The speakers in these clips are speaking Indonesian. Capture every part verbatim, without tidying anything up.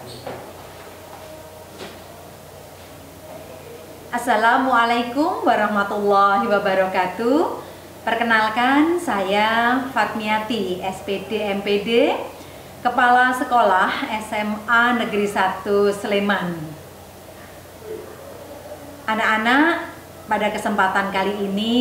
Assalamualaikum warahmatullahi wabarakatuh. Perkenalkan, saya Fatmiati, S P D M P D, Kepala Sekolah S M A Negeri satu Sleman. Anak-anak, pada kesempatan kali ini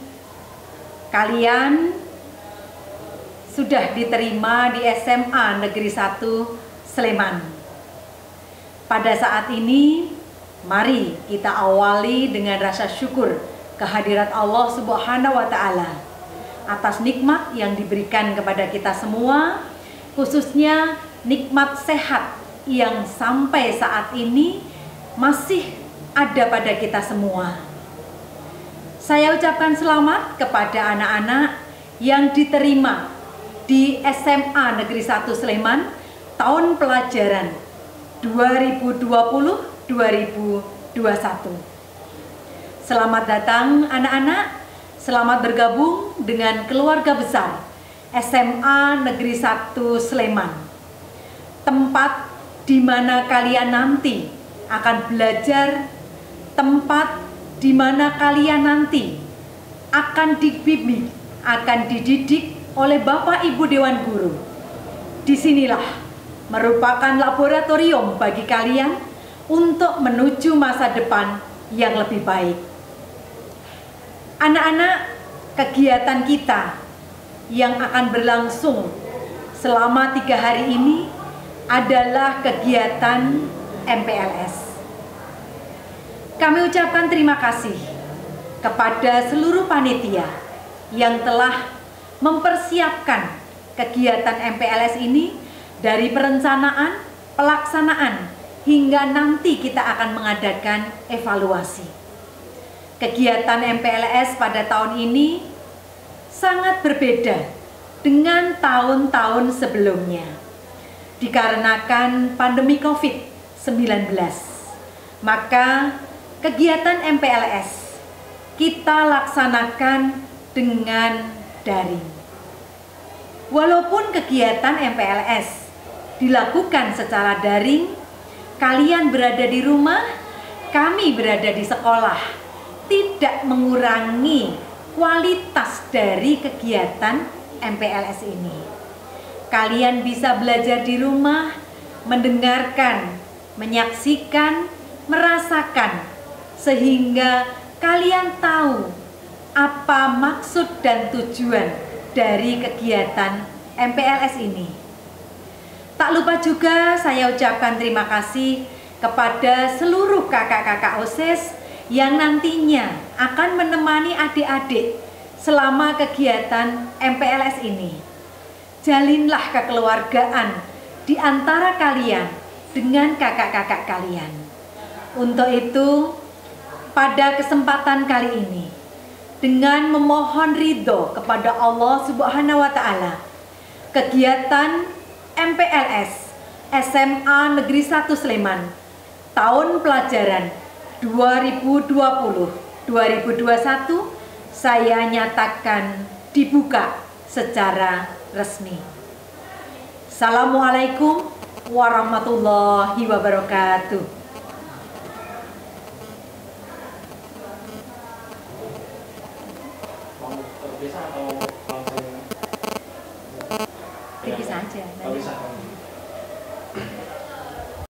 kalian sudah diterima di S M A Negeri satu Sleman. Pada saat ini, mari kita awali dengan rasa syukur kehadirat Allah Subhanahu wa Ta'ala atas nikmat yang diberikan kepada kita semua, khususnya nikmat sehat yang sampai saat ini masih ada pada kita semua. Saya ucapkan selamat kepada anak-anak yang diterima di S M A Negeri satu Sleman tahun pelajaran dua ribu dua puluh dua ribu dua puluh satu. Selamat datang anak-anak, selamat bergabung dengan keluarga besar S M A Negeri satu Sleman. Tempat di mana kalian nanti akan belajar, tempat di mana kalian nanti akan dibimbing, akan dididik oleh Bapak Ibu Dewan Guru. Disinilah merupakan laboratorium bagi kalian untuk menuju masa depan yang lebih baik. Anak-anak, kegiatan kita yang akan berlangsung selama tiga hari ini adalah kegiatan M P L S. Kami ucapkan terima kasih kepada seluruh panitia yang telah mempersiapkan kegiatan M P L S ini dari perencanaan, pelaksanaan, hingga nanti kita akan mengadakan evaluasi. Kegiatan M P L S pada tahun ini sangat berbeda dengan tahun-tahun sebelumnya dikarenakan pandemi COVID sembilan belas. Maka kegiatan M P L S kita laksanakan dengan daring. Walaupun kegiatan M P L S dilakukan secara daring, kalian berada di rumah, kami berada di sekolah, tidak mengurangi kualitas dari kegiatan M P L S ini. Kalian bisa belajar di rumah, mendengarkan, menyaksikan, merasakan, sehingga kalian tahu apa maksud dan tujuan dari kegiatan M P L S ini. Tak lupa juga saya ucapkan terima kasih kepada seluruh kakak-kakak O S I S yang nantinya akan menemani adik-adik selama kegiatan M P L S ini. Jalinlah kekeluargaan di antara kalian dengan kakak-kakak kalian. Untuk itu, pada kesempatan kali ini, dengan memohon ridho kepada Allah Subhanahu wa Ta'ala, kegiatan M P L S S M A Negeri satu Sleman tahun pelajaran dua ribu dua puluh dua ribu dua puluh satu saya nyatakan dibuka secara resmi. Assalamualaikum warahmatullahi wabarakatuh. Bisa atau langsung? Bisa aja. Bisa.